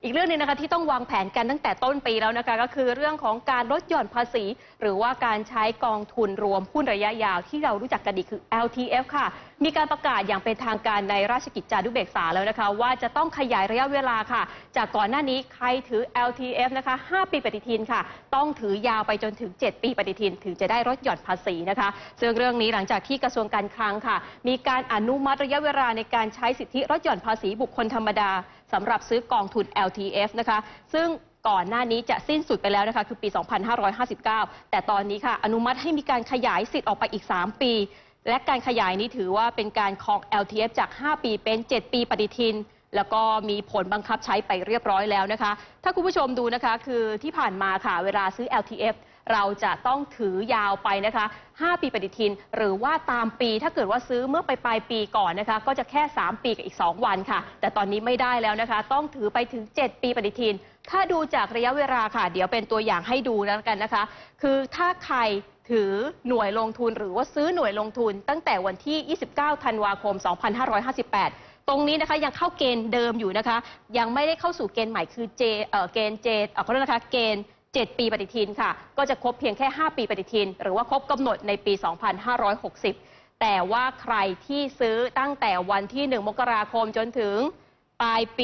อีกเรื่องนึงนะคะที่ต้องวางแผนกันตั้งแต่ต้นปีแล้วนะคะก็คือเรื่องของการลดหย่อนภาษีหรือว่าการใช้กองทุนรวมหุ้นระยะยาวที่เรารู้จักกันดีคือ LTF ค่ะมีการประกาศอย่างเป็นทางการในราชกิจจานุเบกษาแล้วนะคะว่าจะต้องขยายระยะเวลาค่ะจากก่อนหน้านี้ใครถือ LTF นะคะ5 ปีปฏิทินค่ะต้องถือยาวไปจนถึง7 ปีปฏิทินถึงจะได้ลดหย่อนภาษีนะคะซึ่งเรื่องนี้หลังจากที่กระทรวงการคลังค่ะมีการอนุมัติระยะเวลาในการใช้สิทธิลดหย่อนภาษีบุคคลธรรมดาสำหรับซื้อกองทุน LTF นะคะซึ่งก่อนหน้านี้จะสิ้นสุดไปแล้วนะคะคือปี 2559 แต่ตอนนี้ค่ะอนุมัติให้มีการขยายสิทธิ์ออกไปอีก 3 ปี และการขยายนี้ถือว่าเป็นการครอง LTF จาก 5 ปีเป็น 7 ปีปฏิทินแล้วก็มีผลบังคับใช้ไปเรียบร้อยแล้วนะคะถ้าคุณผู้ชมดูนะคะคือที่ผ่านมาค่ะเวลาซื้อ LTF เราจะต้องถือยาวไปนะคะ5 ปีปฏิทินหรือว่าตามปีถ้าเกิดว่าซื้อเมื่อปลายปีก่อนนะคะก็จะแค่3 ปีกับอีก2 วันค่ะแต่ตอนนี้ไม่ได้แล้วนะคะต้องถือไปถึง7 ปีปฏิทินถ้าดูจากระยะเวลาค่ะเดี๋ยวเป็นตัวอย่างให้ดูแล้วกันนะคะคือถ้าใครถือหน่วยลงทุนหรือว่าซื้อหน่วยลงทุนตั้งแต่วันที่ 29 ธันวาคม 2558 ตรงนี้นะคะยังเข้าเกณฑ์เดิมอยู่นะคะยังไม่ได้เข้าสู่เกณฑ์ใหม่คือเกณฑ์ขอโทษนะคะเกณฑ์7 ปีปฏิทินค่ะก็จะครบเพียงแค่ 5 ปีปฏิทินหรือว่าครบกำหนดในปี 2560 แต่ว่าใครที่ซื้อตั้งแต่วันที่ 1 มกราคมจนถึงปลายปี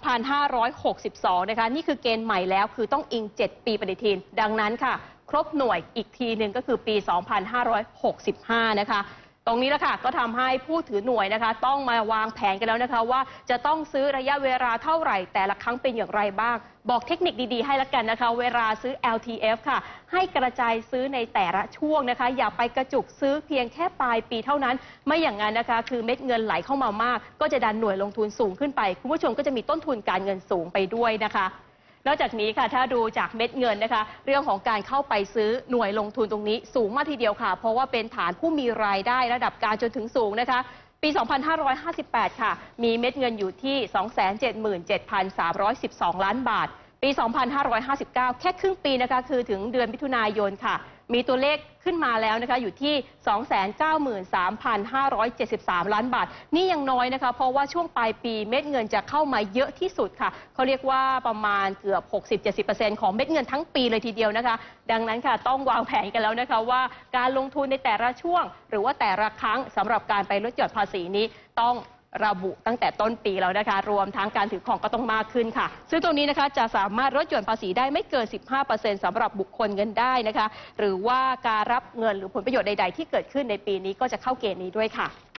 2562 นะคะนี่คือเกณฑ์ใหม่แล้วคือต้องอิง 7 ปีปฏิทินดังนั้นค่ะครบหน่วยอีกทีหนึ่งก็คือปี 2565 นะคะตรงนี้แหละค่ะก็ทำให้ผู้ถือหน่วยนะคะต้องมาวางแผนกันแล้วนะคะว่าจะต้องซื้อระยะเวลาเท่าไหร่แต่ละครั้งเป็นอย่างไรบ้างบอกเทคนิคดีๆให้ละกันนะคะเวลาซื้อ LTF ค่ะให้กระจายซื้อในแต่ละช่วงนะคะอย่าไปกระจุกซื้อเพียงแค่ปลายปีเท่านั้นไม่อย่างนั้นนะคะคือเม็ดเงินไหลเข้ามามากก็จะดันหน่วยลงทุนสูงขึ้นไปคุณผู้ชมก็จะมีต้นทุนการเงินสูงไปด้วยนะคะนอกจากนี้ค่ะถ้าดูจากเม็ดเงินนะคะเรื่องของการเข้าไปซื้อหน่วยลงทุนตรงนี้สูงมากทีเดียวค่ะเพราะว่าเป็นฐานผู้มีรายได้ระดับกลางจนถึงสูงนะคะปี 2558 ค่ะมีเม็ดเงินอยู่ที่ 277,312 ล้านบาทปี 2559 แค่ครึ่งปีนะคะคือถึงเดือนมิถุนายนค่ะมีตัวเลขขึ้นมาแล้วนะคะอยู่ที่ 293,573 ล้านบาทนี่ยังน้อยนะคะเพราะว่าช่วงปลายปีเม็ดเงินจะเข้ามาเยอะที่สุดค่ะเขาเรียกว่าประมาณเกือบ 60-70% ของเม็ดเงินทั้งปีเลยทีเดียวนะคะดังนั้นค่ะต้องวางแผนกันแล้วนะคะว่าการลงทุนในแต่ละช่วงหรือว่าแต่ละครั้งสำหรับการไปลดหย่อนภาษีนี้ต้องระบุตั้งแต่ต้นปีแล้วนะคะรวมทั้งการถือครองก็ต้องมากขึ้นค่ะซึ่งตรงนี้นะคะจะสามารถลดหย่อนภาษีได้ไม่เกิน 15% สำหรับบุคคลเงินได้นะคะหรือว่าการรับเงินหรือผลประโยชน์ใดๆที่เกิดขึ้นในปีนี้ก็จะเข้าเกณฑ์นี้ด้วยค่ะ